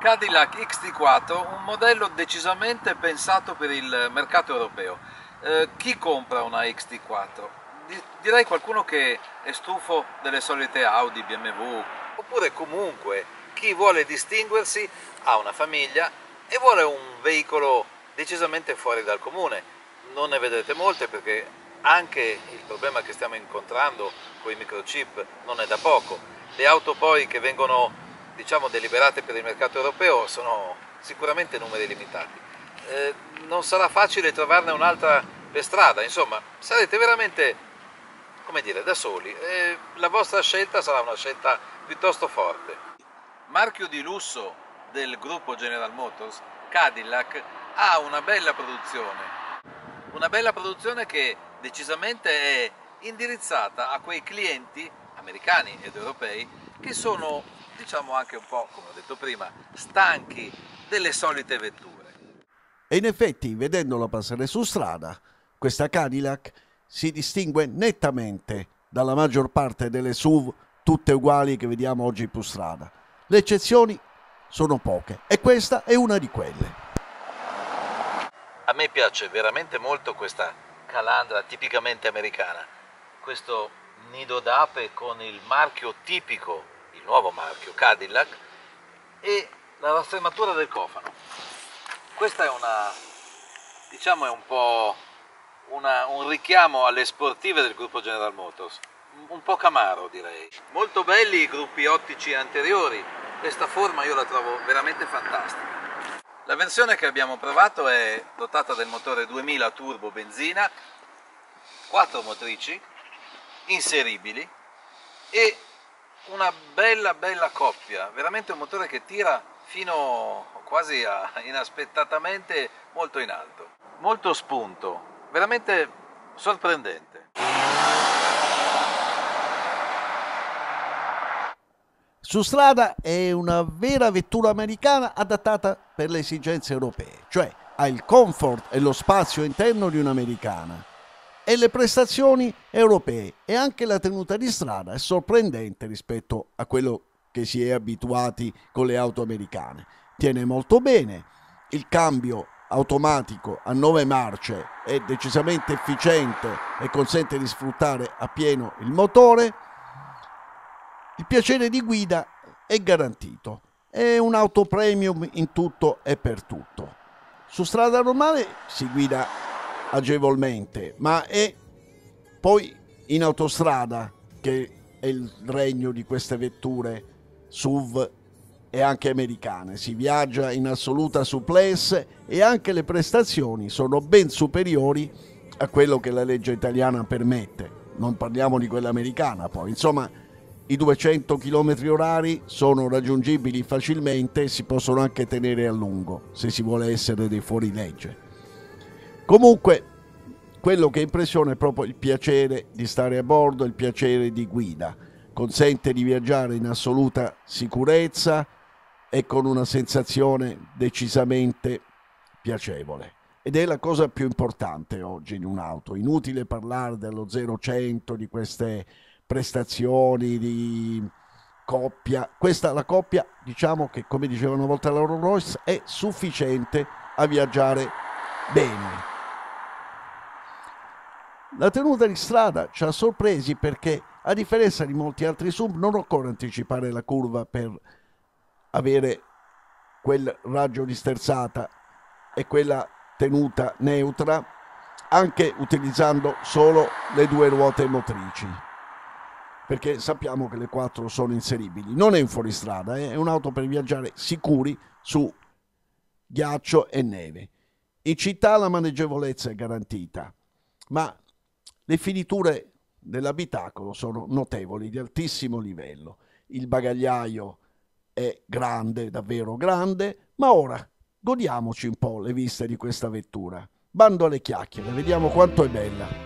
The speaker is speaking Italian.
Cadillac XT4, un modello decisamente pensato per il mercato europeo. Chi compra una XT4? Direi qualcuno che è stufo delle solite Audi, BMW, oppure comunque chi vuole distinguersi, ha una famiglia e vuole un veicolo decisamente fuori dal comune. Non ne vedrete molte perché anche il problema che stiamo incontrando con i microchip non è da poco. Le auto poi che vengono deliberate per il mercato europeo sono sicuramente numeri limitati. Non sarà facile trovarne un'altra per strada, insomma sarete veramente, come dire, da soli. La vostra scelta sarà una scelta piuttosto forte. Marchio di lusso del gruppo General Motors, Cadillac ha una bella produzione che decisamente è indirizzata a quei clienti americani ed europei che sono, diciamo, anche un po', come ho detto prima, stanchi delle solite vetture. E in effetti, vedendola passare su strada, questa Cadillac si distingue nettamente dalla maggior parte delle SUV tutte uguali che vediamo oggi su strada. Le eccezioni sono poche e questa è una di quelle. A me piace veramente molto questa calandra tipicamente americana, questo nido d'ape con il marchio tipico, il nuovo marchio Cadillac, e la rastrematura del cofano. Questa è è un po' un richiamo alle sportive del gruppo General Motors, un po' Camaro direi. Molto belli i gruppi ottici anteriori, questa forma io la trovo veramente fantastica. La versione che abbiamo provato è dotata del motore 2000 turbo benzina, 4 motrici inseribili e una bella coppia, veramente un motore che tira fino quasi inaspettatamente molto in alto. Molto spunto, veramente sorprendente. Su strada è una vera vettura americana adattata per le esigenze europee, cioè ha il comfort e lo spazio interno di un'americana e le prestazioni europee, e anche la tenuta di strada è sorprendente rispetto a quello che si è abituati con le auto americane. Tiene molto bene, il cambio automatico a 9 marce è decisamente efficiente e consente di sfruttare appieno il motore. Il piacere di guida è garantito, è un'auto premium in tutto e per tutto. Su strada normale si guida agevolmente, ma è poi in autostrada che è il regno di queste vetture SUV e anche americane. Si viaggia in assoluta souplesse e anche le prestazioni sono ben superiori a quello che la legge italiana permette. Non parliamo di quella americana poi, insomma. I 200 km orari sono raggiungibili facilmente e si possono anche tenere a lungo se si vuole essere dei fuorilegge. Comunque, quello che impressiona è proprio il piacere di stare a bordo, il piacere di guida. Consente di viaggiare in assoluta sicurezza e con una sensazione decisamente piacevole. Ed è la cosa più importante oggi in un'auto. Inutile parlare dello 0-100, di queste prestazioni di coppia. La coppia, diciamo che, come diceva una volta la Rolls Royce, è sufficiente a viaggiare bene. La tenuta di strada ci ha sorpresi perché, a differenza di molti altri SUV, non occorre anticipare la curva per avere quel raggio di sterzata e quella tenuta neutra, anche utilizzando solo le 2 ruote motrici, perché sappiamo che le 4 sono inseribili. Non è un fuoristrada, è un'auto per viaggiare sicuri su ghiaccio e neve. In città la maneggevolezza è garantita, ma le finiture dell'abitacolo sono notevoli, di altissimo livello. Il bagagliaio è grande, davvero grande, ma ora godiamoci un po' le viste di questa vettura. Bando alle chiacchiere, vediamo quanto è bella.